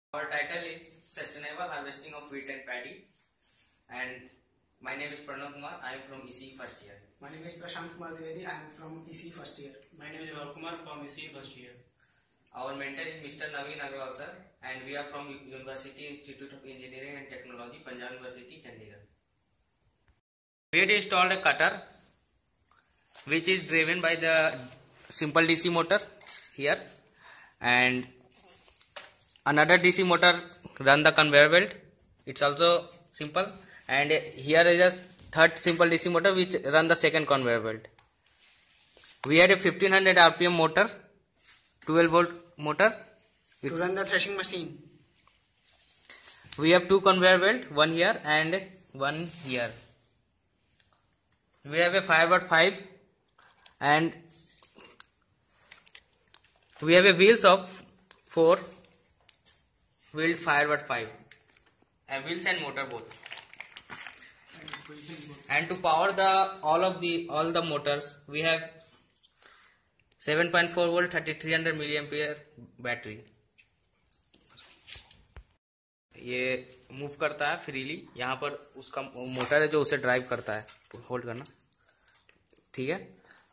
Our title is Sustainable Harvesting of Wheat and Paddy, and my name is Pranav Kumar. I am from e-YIC first year. My name is Prashant Kumar Dwivedi. I am from e-YIC first year. My name is Raul Kumar from e-YIC first year. Our mentor is Mr. Naveen Agarwal sir, and we are from University Institute of Engineering and Technology, Punjab University, Chandigarh. We had installed a cutter which is driven by the simple DC motor here, and another DC motor run the conveyor belt. It's also simple, and here is a third simple DC motor which run the second conveyor belt. We had a 1500 RPM motor, 12 volt motor To run the threshing machine. We have two conveyor belt, one here and one here. We have a 5x5 and we have a wheels of 4 wheeled 5x5 and wheels and motor both. And to power all the motors, we have 7.4 volt 3300 milliampere battery. ये move करता है freely. यहाँ पर उसका motor है जो उसे drive करता है. होल्ड करना, ठीक है.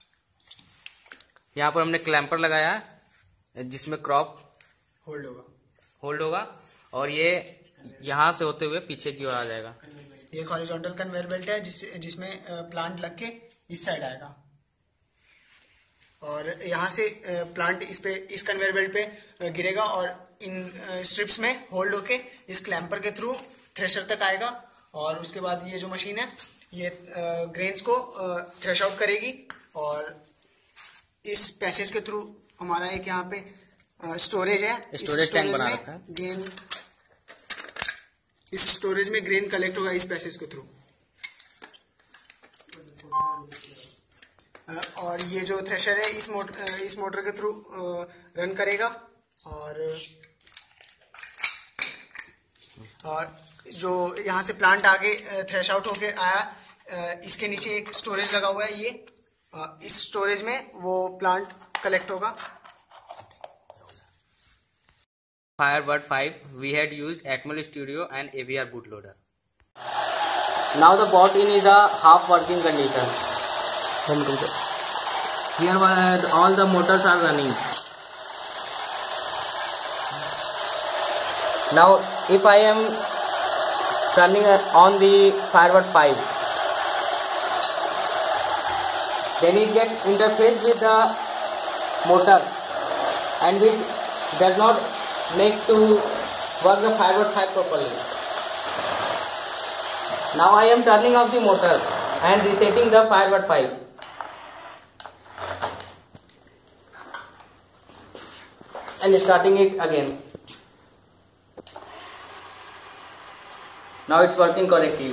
यहाँ पर हमने क्लैंपर लगाया है जिसमें क्रॉप होल्ड होगा और ये यहाँ से होते हुए पीछे की ओर आ जाएगा. ये एक हॉरिजॉन्टल कन्वेयर बेल्ट है जिसमें प्लांट लग के इस साइड आएगा और यहाँ से प्लांट इस कन्वेयर बेल्ट पे गिरेगा और इन स्ट्रिप्स में होल्ड होके इस क्लैंपर के थ्रू थ्रेशर तक आएगा और उसके बाद ये जो मशीन है ये ग्रेन्स को थ्रेश आउट करेगी और इस पैसेज के थ्रू हमारा एक यहाँ पे स्टोरेज है. स्टोरेज टैंक बना रखा है. ग्रेन इस स्टोरेज में ग्रेन कलेक्ट होगा इस पैसेज के थ्रू और ये जो थ्रेशर है इस मोटर के थ्रू रन करेगा और जो यहाँ से प्लांट आगे थ्रेश आउट होके आया इसके नीचे एक स्टोरेज लगा हुआ है. ये इस स्टोरेज में वो प्लांट कलेक्ट होगा. Firebird 5 we had used Atmel Studio and AVR bootloader. Now the bot in is a half working condition. Here all the motors are running. Now if I am turning on the Firebird 5, then it gets interface with the motor and which does not make to work the Firebird 5 properly. Now I am turning off the motor and resetting the Firebird 5. And starting it again. Now it's working correctly.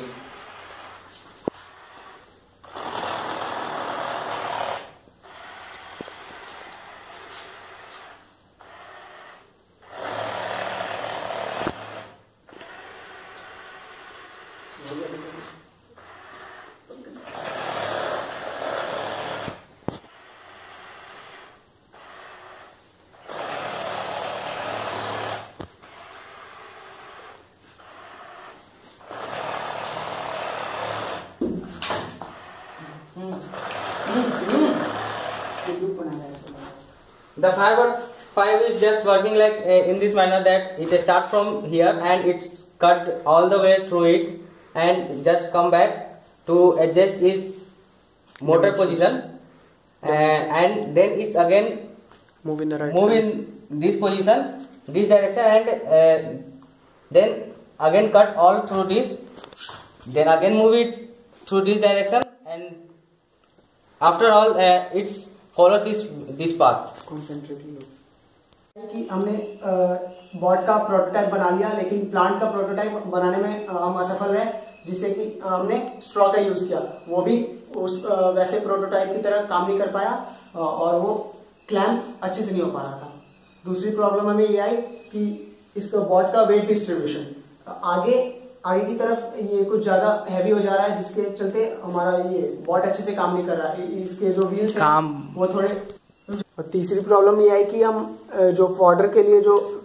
The Firebird 5 is just working like in this manner that it starts from here and it's cut all the way through it and just come back to adjust its motor position and then it's again move in this position, this direction, and then again cut all through this, then again move it through this direction, and after all it's follow this path. कि हमने bot का prototype बना लिया लेकिन plant का prototype बनाने में हम असफल रहे जिससे कि हमने स्ट्रॉ का यूज किया. वो भी उस वैसे प्रोटोटाइप की तरह काम नहीं कर पाया और वो क्लैंप अच्छे से नहीं हो पा रहा था. दूसरी प्रॉब्लम हमें ये आई कि इसका बॉट का वेट डिस्ट्रीब्यूशन आगे की तरफ ये कुछ ज्यादा हैवी हो जा रहा है जिसके चलते हमारा ये बॉट अच्छे से काम नहीं कर रहा है. इसके जो व्हील्स हैं वो थोड़े. और तीसरी प्रॉब्लम ये आई कि हम जो फॉडर के लिए जो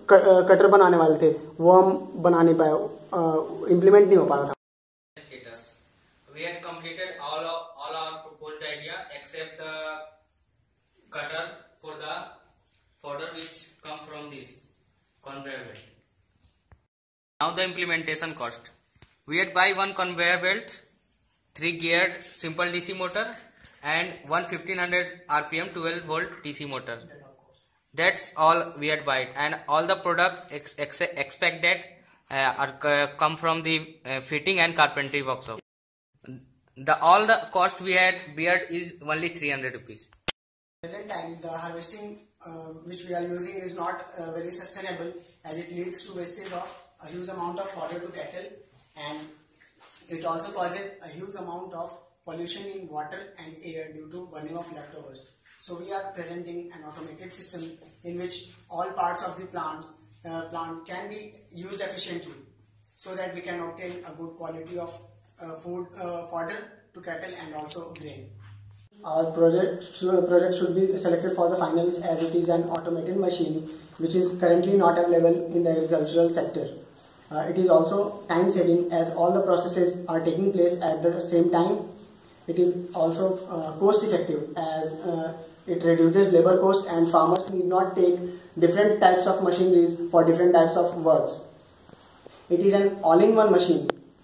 कटर बनाने वाले थे वो हम बना नहीं पाए, इम्प्लीमेंट नहीं हो पा रहा था। Status. We had completed all our proposed idea except the cutter for the fodder which come from this conveyor belt. Now the implementation cost. We had buy one conveyor belt, 3 geared simple DC motor and one 1500 RPM 12 volt DC motor. That's all we had buy, and all the product expected come from the fitting and carpentry workshop. All the cost we had beared is only 300 rupees. Present time, the harvesting which we are using is not very sustainable, as it leads to wastage of a huge amount of fodder to cattle, and it also causes a huge amount of pollution in water and air due to burning of leftovers. So we are presenting an automated system in which all parts of the plant can be used efficiently, so that we can obtain a good quality of fodder to cattle and also grain. Our project should be selected for the finals, as it is an automated machine which is currently not available in the agricultural sector. It is also time saving, as all the processes are taking place at the same time. It is also cost effective, as it reduces labor cost and farmers need not take different types of machineries for different types of works. It is an all-in-one machine.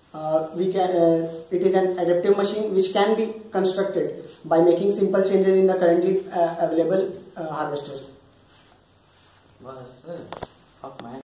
It is an adaptive machine which can be constructed by making simple changes in the currently available harvesters.